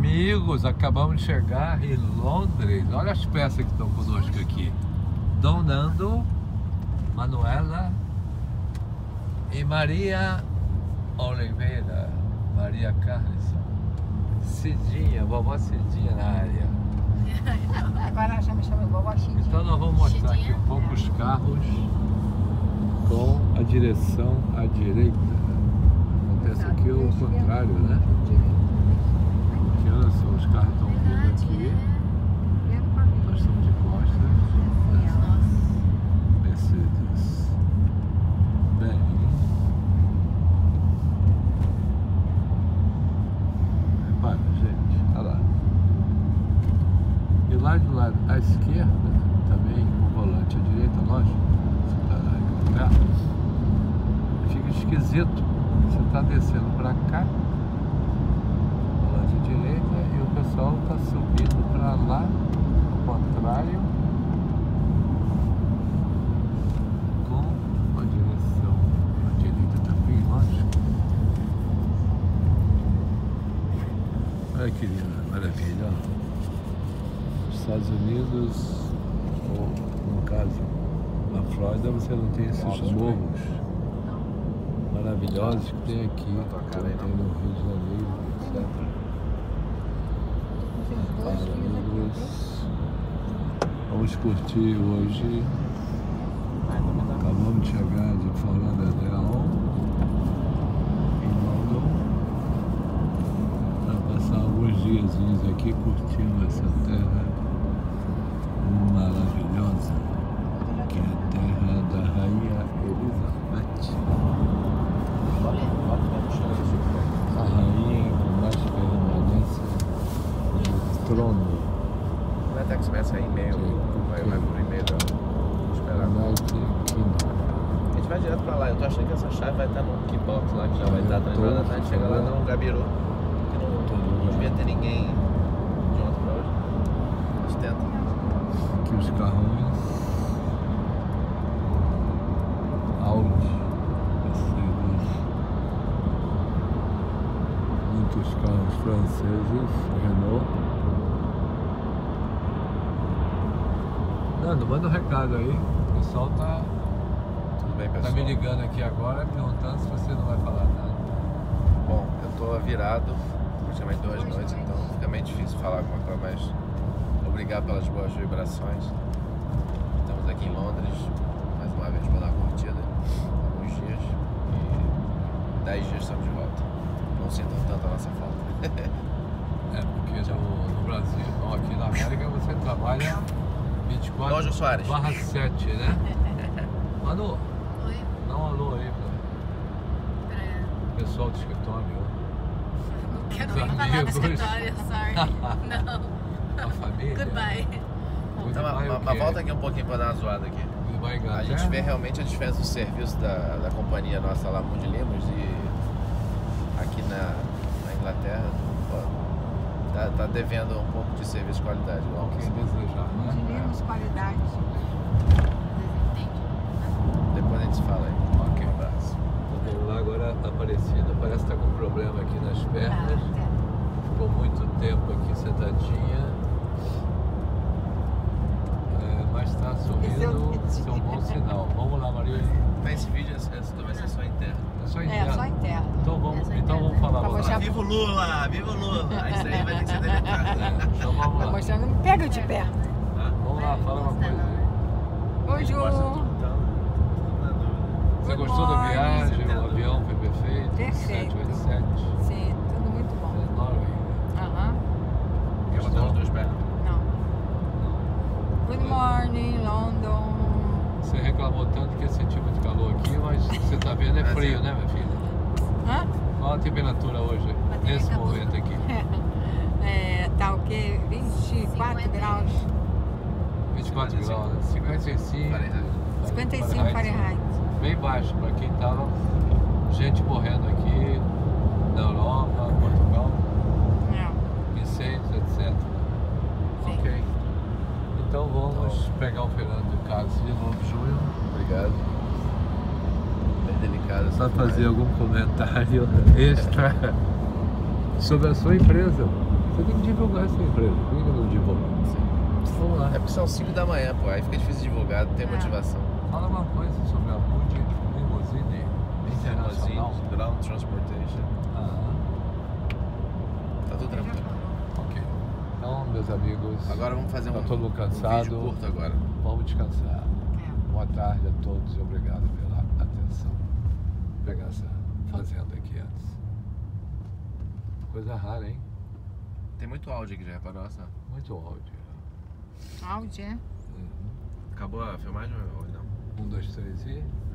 Amigos, acabamos de chegar em Londres. Olha as peças que estão conosco aqui. Dom Nando, Manuela e Maria Oliveira, Maria Carlson, Cidinha, vovó Cidinha na área. Agora já me chama vovó Cidinha. Então nós vamos mostrar aqui um pouco os carros com a direção à direita. Acontece aqui o contrário, né? Aqui, olha só, os carros estão vindo aqui. Nós estamos de costas. Mercedes. Bem. Repara, gente, olha lá. E lá do lado à esquerda, também o volante à direita, lógico, você está na Inglaterra, fica esquisito. Você está descendo para cá, volante à direita, e o pessoal está subindo para lá, ao contrário, com a direção à direita também, lógico. Olha que linda, maravilha. Nos Estados Unidos, ou no caso, na Flórida, você não tem esses morros maravilhosos que tem aqui, que tem no Rio de Janeiro, etc. Amigos, vamos curtir hoje. Acabamos de chegar de Fort Lauderdale em London para passar alguns diazinhos aqui curtindo essa terra maravilhosa, que é a terra da Rainha Elizabeth. A rainha com mais permanência no trono. Vai até que começa em e-mail, vai por e-mail, esperar. A gente vai direto pra lá, eu tô achando que essa chave vai estar no keybox lá, que já vai estar transformada, a gente chega lá e dá um gabiru, que não devia ter ninguém de ontem pra hoje. A gente tenta. Aqui os carrões. Audi. Muitos carros franceses, Renault. Nando, manda um recado aí. O pessoal tá me ligando aqui agora, perguntando se você não vai falar nada. Bom, eu tô virado praticamente 2 noites, então fica meio difícil falar alguma coisa, mas obrigado pelas boas vibrações. Estamos aqui em Londres, mais uma vez para dar uma curtida, alguns dias, e 10 dias estamos de volta. Não sintam tanto a nossa falta. Porque no Brasil, não, aqui na América, você trabalha 24/7, né? Manu, Oi? dá um alô aí para o pessoal do escritório. Não quero Os nem falar do amigos. escritório, sorry. Não. A família. Goodbye. Então, mas volta aqui um pouquinho para dar uma zoada aqui. A gente vê realmente a diferença do serviço da companhia nossa lá, Mundi Limos, e aqui na Inglaterra, pô, tá devendo um pouco de serviço de qualidade. O que desejar, né? Tivemos qualidade. Depois a gente se fala aí. Ok. Um abraço. Vamos lá agora, Aparecida. Parece que está com um problema aqui nas pernas. Ficou muito tempo aqui sentadinha. Mas está sorrindo, isso é um bom sinal. Vamos lá, Maria. Mas esse vídeo vai ser só interno. É só interno? É, só interno. Então vamos falar lá. Viva o Lula! Viva o Lula! Isso aí vai ter que ser deletado. Então vamos Tá lá. mostrando, pega de perto. Vamos lá, fala uma coisa aí. Oi, Ju. Você gostou da viagem? O avião foi perfeito? Perfeito. 787. Sim, tudo muito bom. Enorme. Aham. Quer botar os 2 pés? Não. Good morning, London. Você reclamou tanto que sentiu muito calor aqui, mas você tá vendo é frio, né, minha filha? Hã? Qual a temperatura hoje, nesse momento aqui? Tá o quê? 24 graus. 24 graus, né? 55. 55 Fahrenheit. Bem baixo, para quem tava gente morrendo aqui na Europa, Portugal, incêndios, etc. Sim. Ok. Então vamos pegar o Fernando Carlos de novo, Júnior. Obrigado. Bem delicado. Só fazer algum comentário extra sobre a sua empresa. Você tem que divulgar essa empresa. Por que não divulga? Vamos lá. É porque são 5 da manhã, pô. Aí fica difícil divulgar, não tem motivação. Fala uma coisa sobre a Moody Limousine Internacional. Ground Transportation. Tá tudo tranquilo. Ok. Então, meus amigos, Agora vamos fazer tá todo mundo um cansado. vídeo curto agora. Vamos descansar. É. Boa tarde a todos e obrigado pela atenção. Vou pegar essa fazenda aqui antes. Coisa rara, hein? Tem muito áudio aqui já, reparou? Nossa. Muito áudio. Áudio, é? Acabou a filmagem ou não? 1, 2, 3 e...